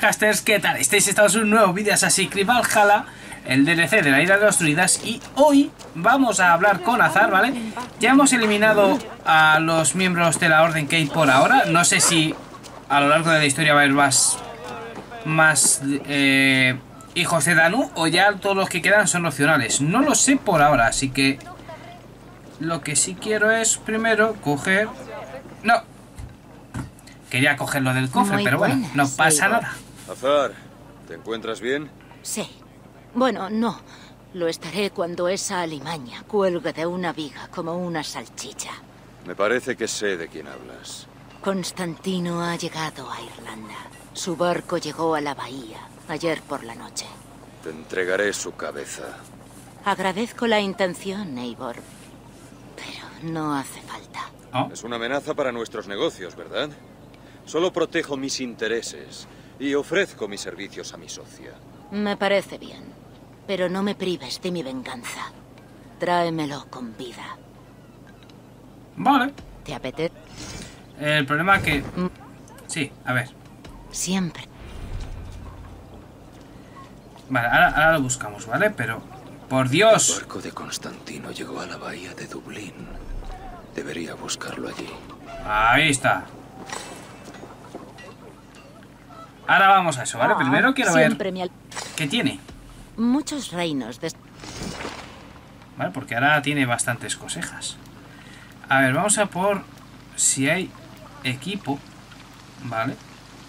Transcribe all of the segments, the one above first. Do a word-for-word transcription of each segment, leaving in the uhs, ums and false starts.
podcasters, ¿qué tal? Estáis en un nuevo vídeo de Assassin's Creed Valhalla, el D L C de la Isla de los Druidas, y hoy vamos a hablar con Azar, ¿vale? Ya hemos eliminado a los miembros de la Orden Kate por ahora. No sé si a lo largo de la historia va a haber más, más eh, hijos de Danu, o ya todos los que quedan son opcionales. No lo sé por ahora, así que lo que sí quiero es primero coger... No, quería cogerlo del cofre, Muy pero bueno, buenas, no pasa Eivor. nada. Azar, ¿te encuentras bien? Sí. Bueno, no. Lo estaré cuando esa alimaña cuelgue de una viga como una salchicha. Me parece que sé de quién hablas. Constantino ha llegado a Irlanda. Su barco llegó a la bahía ayer por la noche. Te entregaré su cabeza. Agradezco la intención, Eivor, pero no hace falta. Oh, Es una amenaza para nuestros negocios, ¿verdad? Solo protejo mis intereses y ofrezco mis servicios a mi socia. Me parece bien, pero no me prives de mi venganza. Tráemelo con vida. vale. ¿Te apetece? El problema es que... Sí, a ver. Siempre. Vale, ahora, ahora lo buscamos, ¿vale? Pero... ¡por El Dios! barco de Constantino llegó a la bahía de Dublín. Debería buscarlo allí. Ahí está. Ahora vamos a eso, ¿vale? Primero quiero Siempre ver me al- qué tiene. Muchos reinos de... ¿Vale? Porque ahora tiene bastantes cosejas. A ver, vamos a por si hay equipo, ¿vale?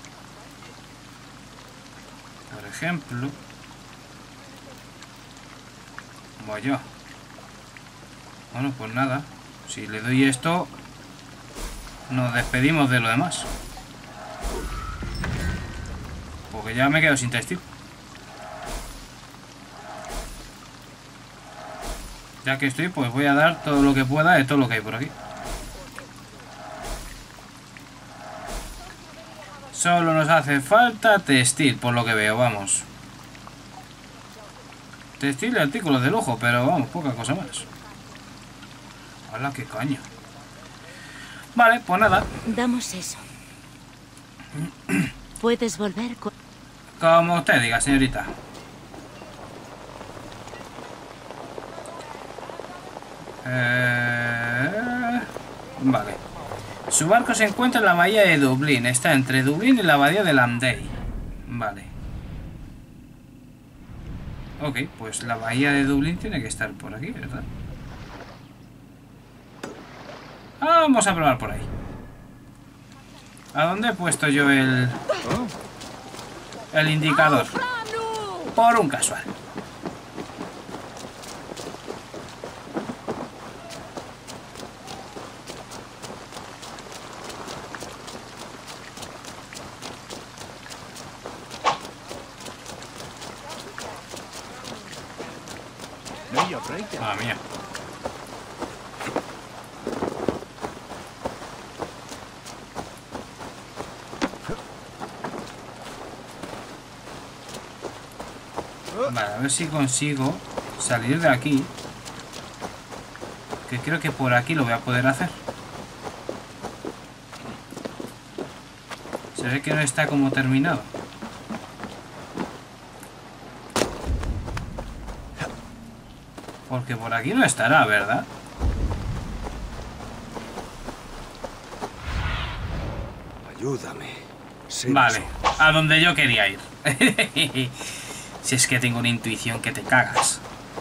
Por ejemplo... Vaya. Bueno, pues nada. Si le doy esto, nos despedimos de lo demás. Porque ya me quedo sin textil. Ya que estoy, pues voy a dar todo lo que pueda de todo lo que hay por aquí. Solo nos hace falta textil, por lo que veo, vamos. Textil y artículos de lujo, pero vamos, poca cosa más. ¡Hala, qué caña! Vale, pues nada. Damos eso. Puedes volver con... Como usted diga, señorita. Eh... Vale. Su barco se encuentra en la bahía de Dublín. Está entre Dublín y la bahía de Landey. Vale. Ok, pues la bahía de Dublín tiene que estar por aquí, ¿verdad? Vamos a probar por ahí. ¿A dónde he puesto yo el... el indicador? Por un casual. Ah, mía. Vale, a ver si consigo salir de aquí. Que creo que por aquí lo voy a poder hacer. Se ve que no está como terminado. Porque por aquí no estará, ¿verdad? Ayúdame. Sé Vale, eso. a donde yo quería ir. Si es que tengo una intuición que te cagas.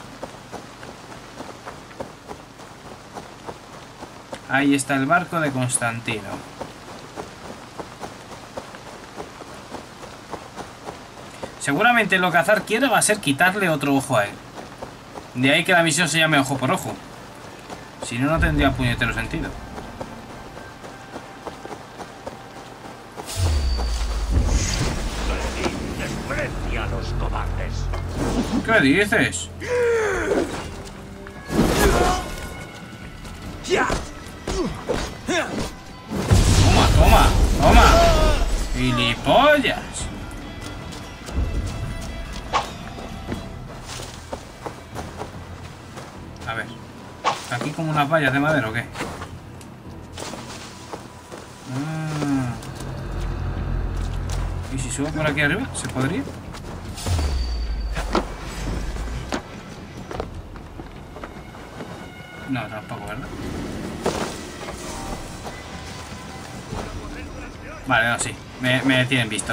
Ahí está el barco de Constantino. Seguramente lo que Azar quiera va a ser quitarle otro ojo a él. De ahí que la misión se llame ojo por ojo. Si no, no tendría puñetero sentido. Desprecia a los cobardes. ¿Qué dices? Toma, toma, toma. Gilipollas. A ver. ¿Aquí como unas vallas de madera o qué? Ah. ¿Y si subo por aquí arriba? ¿Se podría? No, tampoco, ¿verdad? Vale, no, sí. Me, me tienen visto.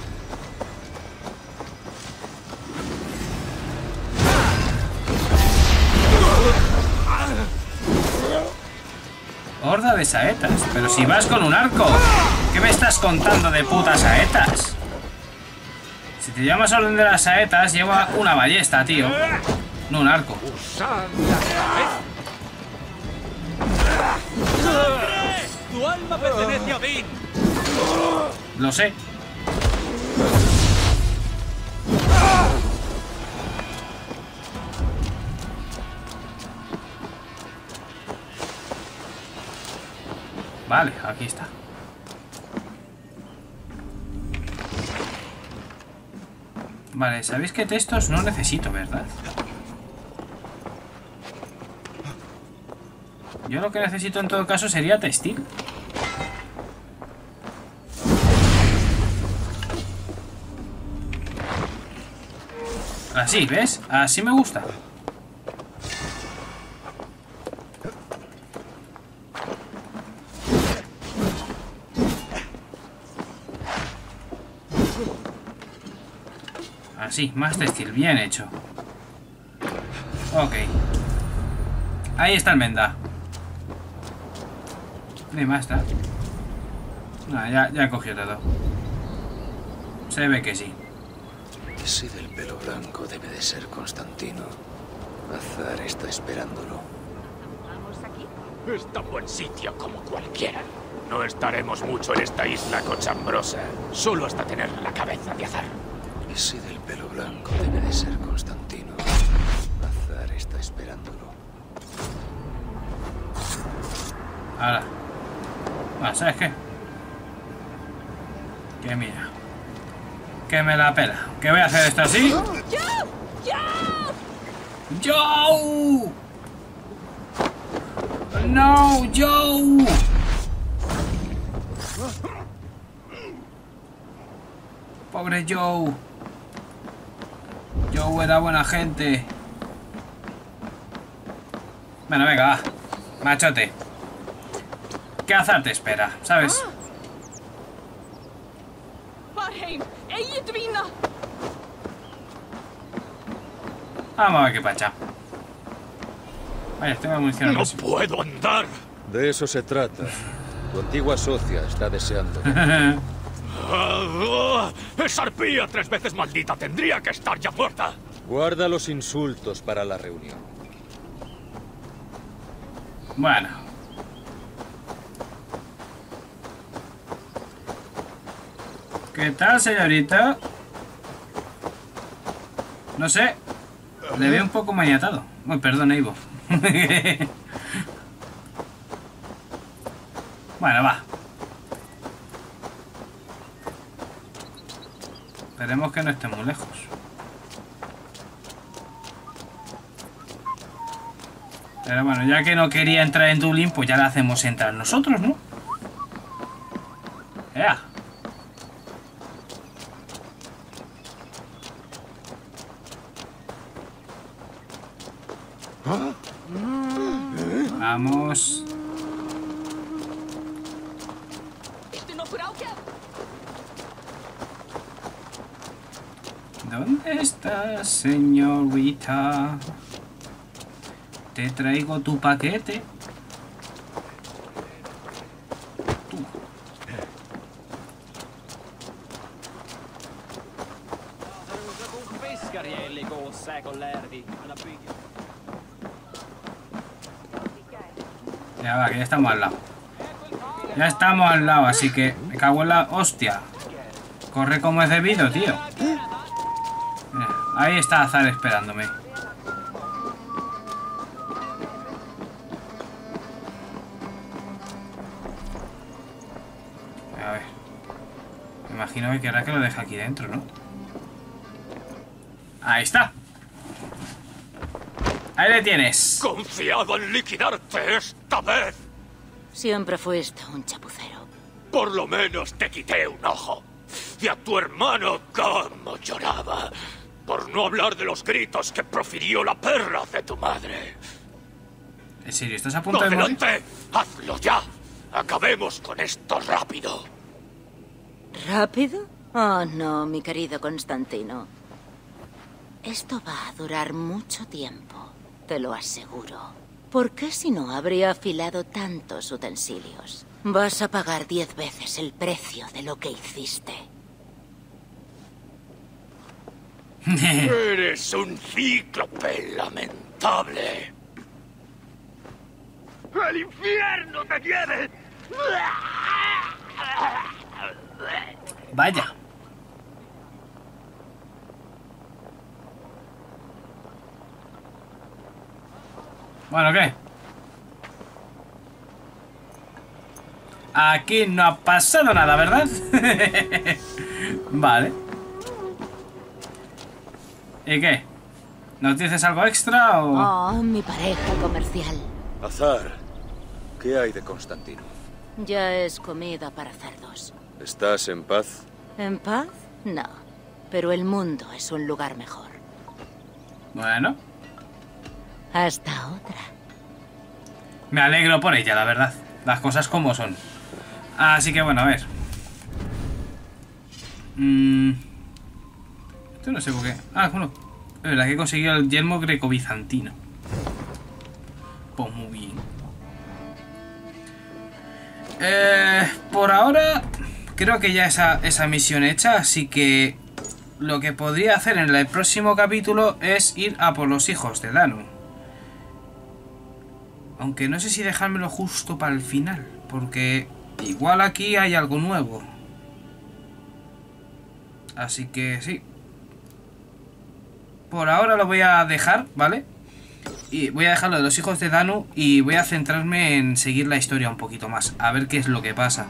Horda de saetas. Pero si vas con un arco. ¿Qué me estás contando de putas saetas? Si te llamas orden de las saetas, lleva una ballesta, tío. No un arco. ¡Tu alma pertenece a Vin! Lo sé. Vale, aquí está. Vale, ¿sabéis qué textos no necesito, verdad? Yo lo que necesito en todo caso sería textil. Así, ¿ves? Así me gusta. Así, más textil, bien hecho. Ok. Ahí está el menda. Ni más está. No, ya, ya cogió todo. Se ve que sí. Ese del pelo blanco debe de ser Constantino. Azar está esperándolo. ¿Vamos aquí? Es tan buen sitio como cualquiera. No estaremos mucho en esta isla cochambrosa, solo hasta tener la cabeza de Azar. Ese del pelo blanco debe de ser Constantino. Azar está esperándolo. Ahora. Ah, ¿sabes qué? Que mira. Que me la pela. Que voy a hacer esto así. ¡Joe! ¡No, Joe! Pobre Joe. Joe era buena gente. Bueno, venga, va. Machote. ¿Qué azar te espera? ¿Sabes? Vamos a ver qué pacha. Vaya, tengo munición. ¡No puedo andar! De eso se trata. Tu antigua socia está deseando. Ah, ¡Esa arpía tres veces maldita tendría que estar ya muerta! Guarda los insultos para la reunión. Bueno. ¿Qué tal, señorita? No sé. Le veo un poco maniatado. Uy, perdón, Ivo. Bueno, va. Esperemos que no esté muy lejos. Pero bueno, ya que no quería entrar en Dublín, pues ya la hacemos entrar nosotros, ¿no? ¡Ea! Vamos. ¿Dónde estás, señorita? Te traigo tu paquete. Tú. Ya va, que ya estamos al lado. Ya estamos al lado, así que me cago en la hostia. Corre como es debido, tío. Mira, ahí está Azar esperándome. A ver. Me imagino que querrá que lo deje aquí dentro, ¿no? Ahí está. Ahí le tienes. ¡Confiado en liquidarte esta vez! Siempre fue esto un chapucero. Por lo menos te quité un ojo. contaste a tu hermano cómo lloraba. Por no hablar de los gritos que profirió la perra de tu madre. ¿En serio? ¿Estás a punto de morir? ¡Adelante! ¡Hazlo ya! Acabemos con esto rápido. ¿Rápido? Oh, no, mi querido Constantino. Esto va a durar mucho tiempo, te lo aseguro. ¿Por qué si no habría afilado tantos utensilios? Vas a pagar diez veces el precio de lo que hiciste. Eres un cíclope lamentable. ¡El infierno te lleve! Vaya. Bueno, ¿qué? Aquí no ha pasado nada, ¿verdad? Vale. ¿Y qué? ¿Nos dices algo extra o...? Oh, mi pareja comercial. Azar, ¿qué hay de Constantino? Ya es comida para cerdos. ¿Estás en paz? ¿En paz? No. Pero el mundo es un lugar mejor. Bueno. Hasta otra. Me alegro por ella, la verdad. Las cosas como son. Así que bueno, a ver. Mm. Esto no sé por qué. Ah, bueno. Es verdad que he conseguido el yelmo greco-bizantino. Pues muy bien. Eh, por ahora creo que ya esa, esa misión hecha, así que lo que podría hacer en el próximo capítulo es ir a por los hijos de Danu. Aunque no sé si dejármelo justo para el final, porque igual aquí hay algo nuevo. Así que sí. Por ahora lo voy a dejar, ¿vale? Y voy a dejarlo de los hijos de Danu y voy a centrarme en seguir la historia un poquito más. A ver qué es lo que pasa.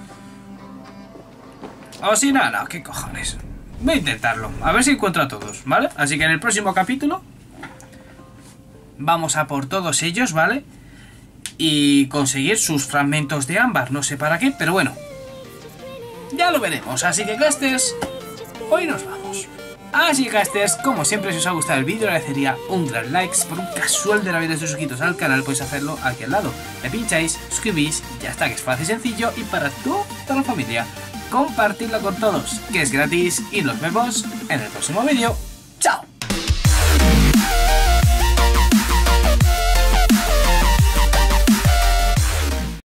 O si no, no, qué cojones. Voy a intentarlo, a ver si encuentro a todos, ¿vale? Así que en el próximo capítulo vamos a por todos ellos, ¿vale? Y conseguir sus fragmentos de ámbar, no sé para qué, pero bueno. Ya lo veremos, así que casters, hoy nos vamos. Así que casters, como siempre, si os ha gustado el vídeo, agradecería un gran like. Por un casual de la vida de suscritos al canal, podéis hacerlo aquí al lado. Le pincháis, suscribís y ya está, que es fácil y sencillo. Y para toda la familia, compartirlo con todos, que es gratis. Y nos vemos en el próximo vídeo. ¡Chao!